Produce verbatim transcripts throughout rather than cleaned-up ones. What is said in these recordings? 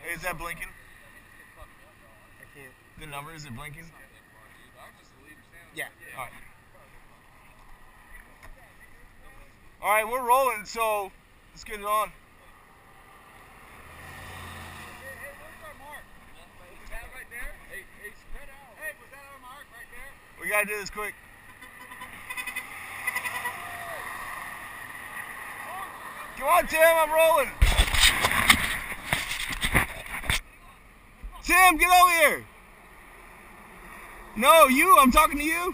Is that blinking? I can't. The number, is it blinking? Yeah. Alright. Alright, we're rolling, so let's get it on. Hey, hey, where's our mark? Was that right there? Hey, hey, spread out. Hey, was that our mark right there? We gotta do this quick. Come on, Tim, I'm rolling. Tim, get over here. No, you, I'm talking to you.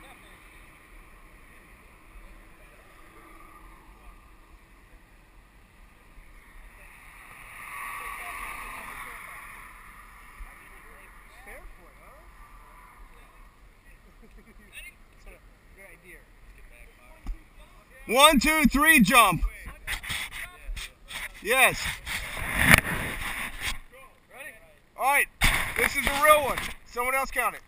One, two, three, jump. Yes. All right, this is a real one. Someone else count it.